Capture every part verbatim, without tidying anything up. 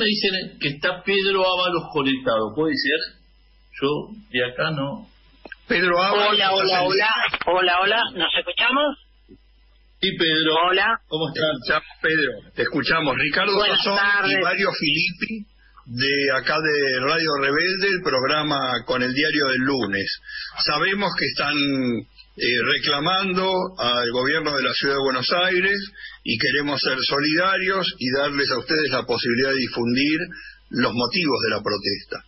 dicen que está Pedro Ábalos conectado, ¿puede ser? Yo de acá no. Pedro Ábalos. Hola, hola, hola, hola, hola, ¿nos escuchamos? Sí, Pedro. Hola. ¿Cómo estás? Pedro, te escuchamos. Ricardo Buenas Sazón tardes. y Mario Filippi, de acá de Radio Rebelde, el programa con el diario del lunes. Sabemos que están eh, reclamando al gobierno de la Ciudad de Buenos Aires y queremos ser solidarios y darles a ustedes la posibilidad de difundir los motivos de la protesta.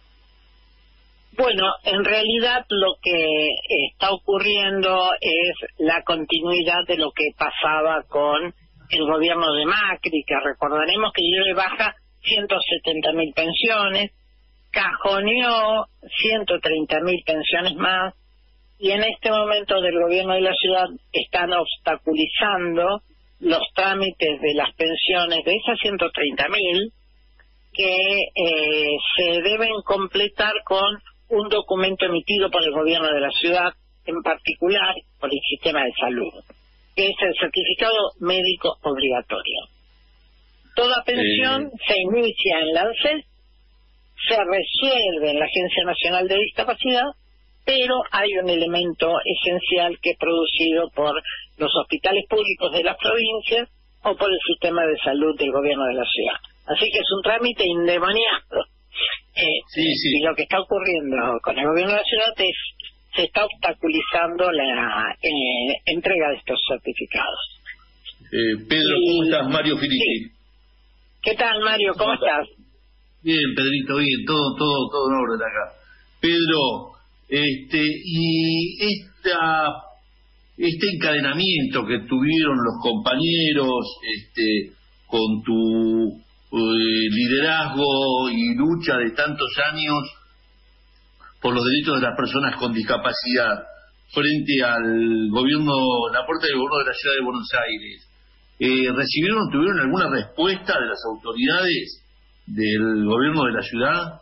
Bueno, en realidad lo que está ocurriendo es la continuidad de lo que pasaba con el gobierno de Macri, que recordaremos que dio de baja ciento setenta mil pensiones, cajoneó ciento treinta mil pensiones más, y en este momento del gobierno de la ciudad están obstaculizando los trámites de las pensiones de esas ciento treinta mil que eh, se deben completar con un documento emitido por el gobierno de la ciudad, en particular por el sistema de salud, que es el certificado médico obligatorio. Toda pensión eh... se inicia en la ANSES, se resuelve en la Agencia Nacional de Discapacidad, pero hay un elemento esencial que es producido por los hospitales públicos de las provincias o por el sistema de salud del gobierno de la ciudad. Así que es un trámite endemoniado. Eh, sí, sí. Y lo que está ocurriendo con el gobierno de la ciudad es se está obstaculizando la eh, entrega de estos certificados. Eh, Pedro, y... ¿cómo estás? Mario Filippi. Sí. ¿Qué tal, Mario? ¿Cómo, ¿Cómo estás? Bien, Pedrito, bien, todo, todo, todo en orden acá. Pedro, este, y esta, este encadenamiento que tuvieron los compañeros, este, con tu eh, liderazgo y lucha de tantos años por los derechos de las personas con discapacidad frente al gobierno, la puerta del gobierno de la ciudad de Buenos Aires, eh, ¿recibieron, tuvieron alguna respuesta de las autoridades del gobierno de la ciudad?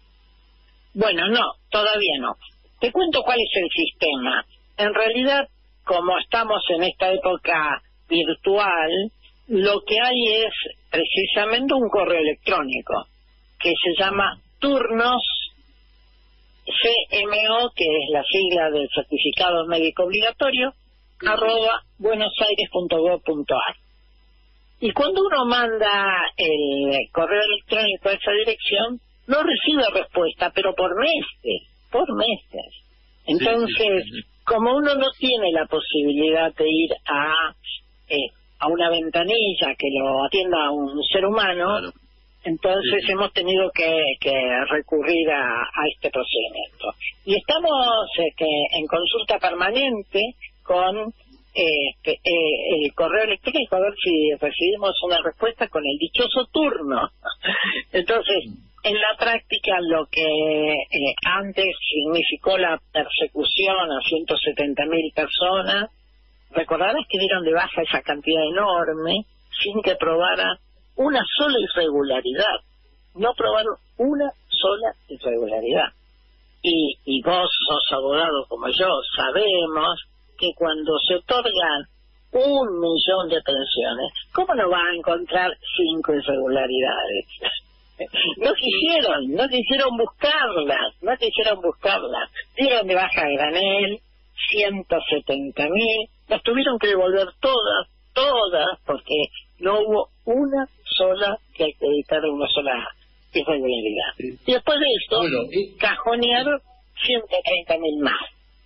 Bueno, no, todavía no. Te cuento cuál es el sistema. En realidad, como estamos en esta época virtual, lo que hay es precisamente un correo electrónico que se llama turnos C M O, que es la sigla del certificado médico obligatorio, arroba buenosaires punto gob punto ar. Y cuando uno manda el correo electrónico a esa dirección, no recibe respuesta, pero por meses, por meses. Entonces, sí, sí, sí. como uno no tiene la posibilidad de ir a eh, a una ventanilla que lo atienda un ser humano, claro. entonces sí. hemos tenido que, que recurrir a, a este procedimiento. Y estamos eh, que en consulta permanente con este, eh, el correo electrónico, a ver si recibimos una respuesta con el dichoso turno. Entonces, en la práctica, lo que eh, antes significó la persecución a ciento setenta mil personas, recordarás que dieron de baja esa cantidad enorme sin que probara una sola irregularidad. No probaron una sola irregularidad. Y, y vos sos abogado como yo, sabemos que cuando se otorgan un millón de pensiones, ¿cómo no va a encontrar cinco irregularidades? No quisieron, no quisieron buscarlas, no quisieron buscarlas. Dieron de baja a granel ciento setenta mil, las tuvieron que devolver todas, todas, porque no hubo una sola que acreditara una sola irregularidad. Sí. Y después de esto, bueno, eh, cajonearon ciento treinta mil más.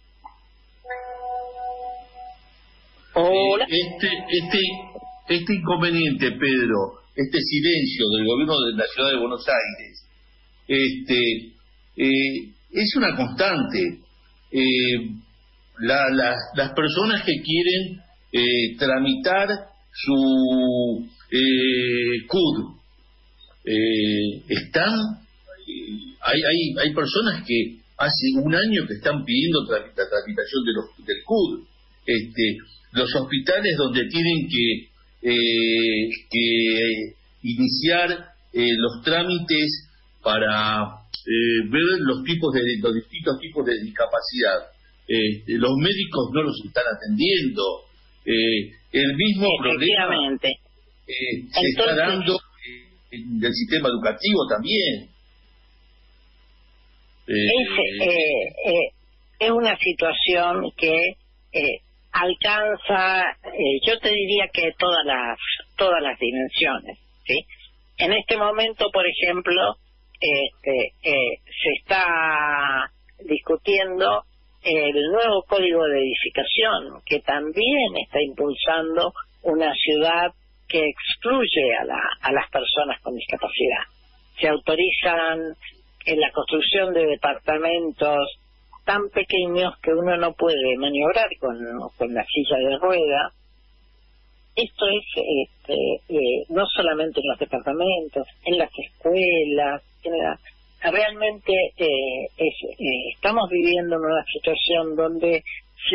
Hola. Este, este, este inconveniente, Pedro, este silencio del gobierno de la ciudad de Buenos Aires, este, eh, es una constante. Eh, la, la, las personas que quieren eh, tramitar su eh, C U D eh, están, eh, hay, hay, hay personas que hace un año que están pidiendo la tramitación de los, del C U D. Este, los hospitales donde tienen que Eh, que iniciar eh, los trámites para eh, ver los tipos de los distintos tipos de discapacidad. Eh, los médicos no los están atendiendo. Eh, el mismo problema eh, se está dando del sistema educativo también. Eh, es, eh, eh, es una situación que eh, alcanza, eh, yo te diría que todas las todas las dimensiones, ¿sí? En este momento, por ejemplo, este, eh, se está discutiendo el nuevo código de edificación, que también está impulsando una ciudad que excluye a, la, a las personas con discapacidad. Se autorizan en la construcción de departamentos tan pequeños que uno no puede maniobrar con, con la silla de rueda. Esto es este, eh, no solamente en los departamentos, en las escuelas, en la, realmente eh, es, eh, estamos viviendo en una situación donde se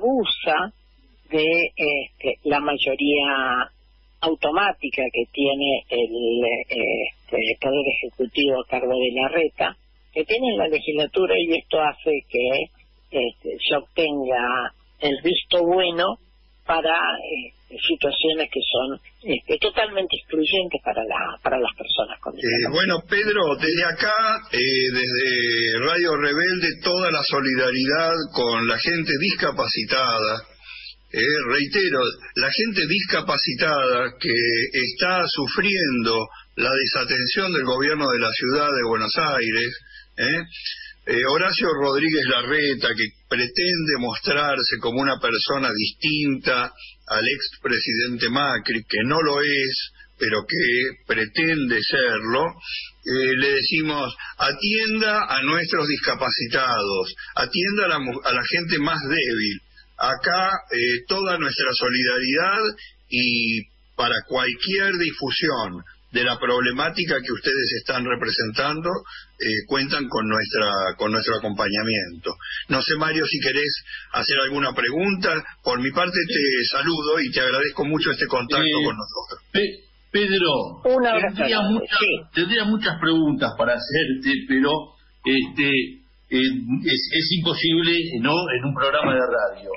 abusa de este, la mayoría automática que tiene el este, Poder Ejecutivo a cargo de la Reta, que tiene la legislatura, y esto hace que este, se obtenga el visto bueno para eh, situaciones que son este, totalmente excluyentes para la para las personas con discapacidad. Eh, bueno, Pedro, desde acá, eh, desde Radio Rebelde, toda la solidaridad con la gente discapacitada. Eh, reitero, la gente discapacitada que está sufriendo la desatención del gobierno de la ciudad de Buenos Aires, eh, eh, Horacio Rodríguez Larreta, que pretende mostrarse como una persona distinta al expresidente Macri, que no lo es, pero que pretende serlo, eh, le decimos, atienda a nuestros discapacitados, atienda a la, a la gente más débil. Acá eh, toda nuestra solidaridad, y para cualquier difusión de la problemática que ustedes están representando, eh, cuentan con nuestra con nuestro acompañamiento. No sé, Mario, si querés hacer alguna pregunta. Por mi parte te saludo y te agradezco mucho este contacto eh, con nosotros. Pe Pedro, tendría muchas, sí. tendría muchas preguntas para hacerte, pero este eh, es, es imposible, ¿no?, en un programa de radio.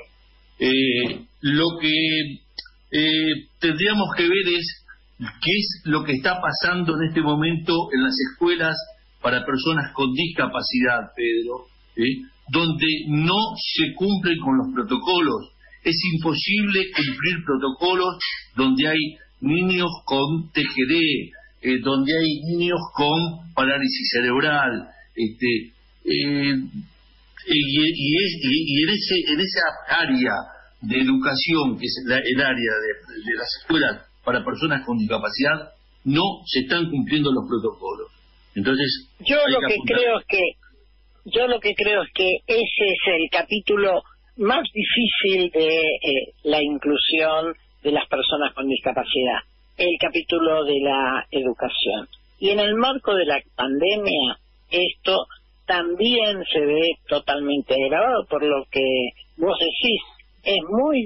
Eh, lo que eh, tendríamos que ver es qué es lo que está pasando en este momento en las escuelas para personas con discapacidad, Pedro, ¿eh? donde no se cumplen con los protocolos. Es imposible cumplir protocolos donde hay niños con T G D, eh, donde hay niños con parálisis cerebral, este, eh, y, y, es, y, y en ese en esa área de educación, que es la, el área de, de las escuelas para personas con discapacidad, no se están cumpliendo los protocolos. Entonces, yo lo que, que creo es que yo lo que creo es que ese es el capítulo más difícil de eh, la inclusión de las personas con discapacidad, el capítulo de la educación. Y en el marco de la pandemia, esto también se ve totalmente agravado, por lo que vos decís, es muy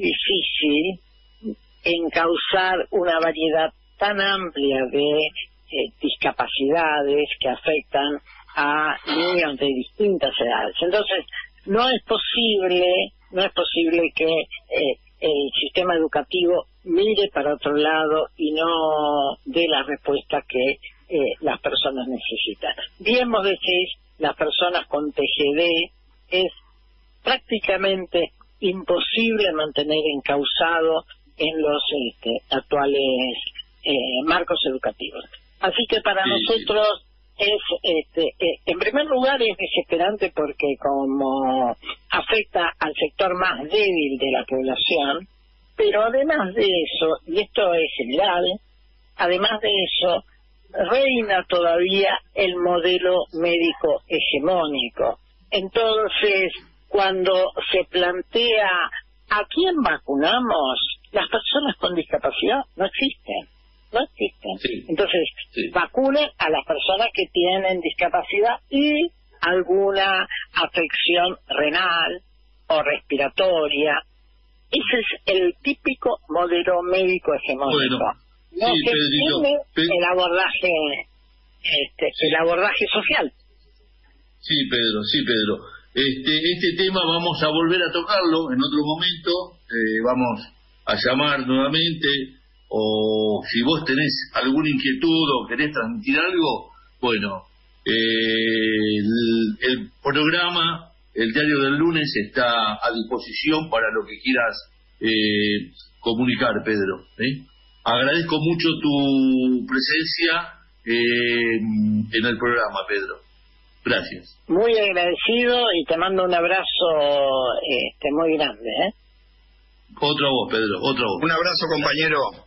difícil encauzar una variedad tan amplia de eh, discapacidades que afectan a niños de distintas edades. Entonces, no es posible, no es posible que eh, el sistema educativo mire para otro lado y no dé la respuesta que eh, las personas necesitan. Bien vos decís, las personas con T G D es prácticamente imposible mantener encauzado en los este, actuales eh, marcos educativos. Así que para sí, nosotros sí. es, este, eh, en primer lugar, es desesperante porque como afecta al sector más débil de la población, pero además de eso, y esto es general, además de eso, reina todavía el modelo médico hegemónico. Entonces, cuando se plantea ¿a quién vacunamos?, las personas con discapacidad no existen, no existen. Sí. Entonces, sí. vacunen a las personas que tienen discapacidad y alguna afección renal o respiratoria. Ese es el típico modelo médico hegemónico. Bueno, no sí, se Pedrito, tiene Pedro. el abordaje, este, Sí. el abordaje social. Sí, Pedro, sí, Pedro. Este, este tema vamos a volver a tocarlo en otro momento, eh, vamos a llamar nuevamente o si vos tenés alguna inquietud o querés transmitir algo, bueno, eh, el, el programa, el diario del lunes, está a disposición para lo que quieras eh, comunicar, Pedro. ¿eh? Agradezco mucho tu presencia eh, en el programa, Pedro. Gracias. Muy agradecido y te mando un abrazo este, muy grande. ¿eh? Otro a vos, Pedro, otro a vos. Un abrazo, compañero.